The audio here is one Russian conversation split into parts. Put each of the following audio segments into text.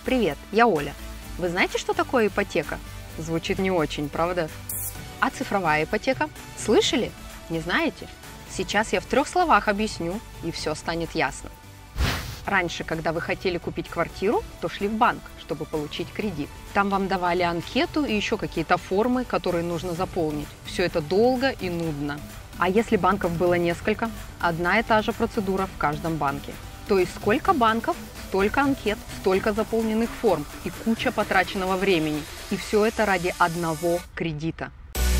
Привет, я Оля. Вы знаете, что такое ипотека? Звучит не очень, правда? А цифровая ипотека? Слышали? Не знаете? Сейчас я в 3 словах объясню, и все станет ясно. Раньше, когда вы хотели купить квартиру, то шли в банк, чтобы получить кредит. Там вам давали анкету и еще какие-то формы, которые нужно заполнить. Все это долго и нудно. А если банков было несколько? Одна и та же процедура в каждом банке. То есть сколько банков, столько анкет, столько заполненных форм и куча потраченного времени. И все это ради одного кредита.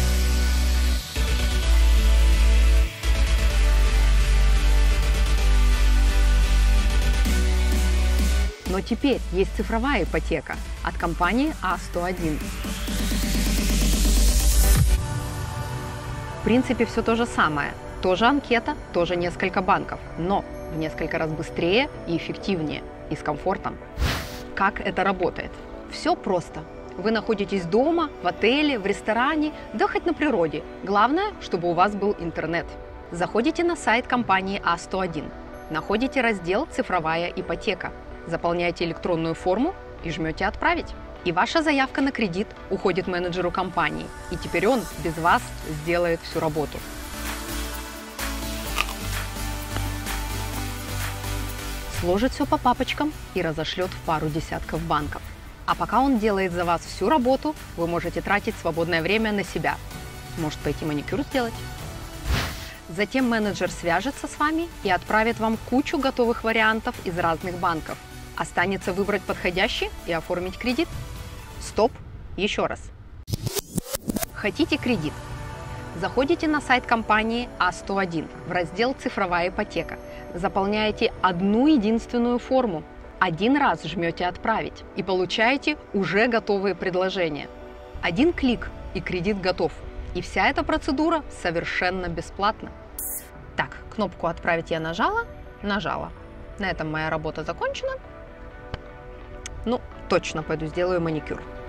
Но теперь есть цифровая ипотека от компании А101. В принципе, все то же самое. Тоже анкета, тоже несколько банков, но в несколько раз быстрее и эффективнее, и с комфортом. Как это работает? Все просто. Вы находитесь дома, в отеле, в ресторане, да хоть на природе. Главное, чтобы у вас был интернет. Заходите на сайт компании А101, находите раздел «Цифровая ипотека», заполняете электронную форму и жмете «Отправить». И ваша заявка на кредит уходит менеджеру компании, и теперь он без вас сделает всю работу. Сложит все по папочкам и разошлет в пару десятков банков. А пока он делает за вас всю работу, вы можете тратить свободное время на себя. Может, пойти маникюр сделать? Затем менеджер свяжется с вами и отправит вам кучу готовых вариантов из разных банков. Останется выбрать подходящий и оформить кредит. Стоп! Еще раз. Хотите кредит? Заходите на сайт компании А101 в раздел «Цифровая ипотека». Заполняете одну единственную форму. Один раз жмете «Отправить» и получаете уже готовые предложения. Один клик и кредит готов. И вся эта процедура совершенно бесплатна. Так, кнопку «Отправить» я нажала. На этом моя работа закончена. Ну, точно пойду сделаю маникюр.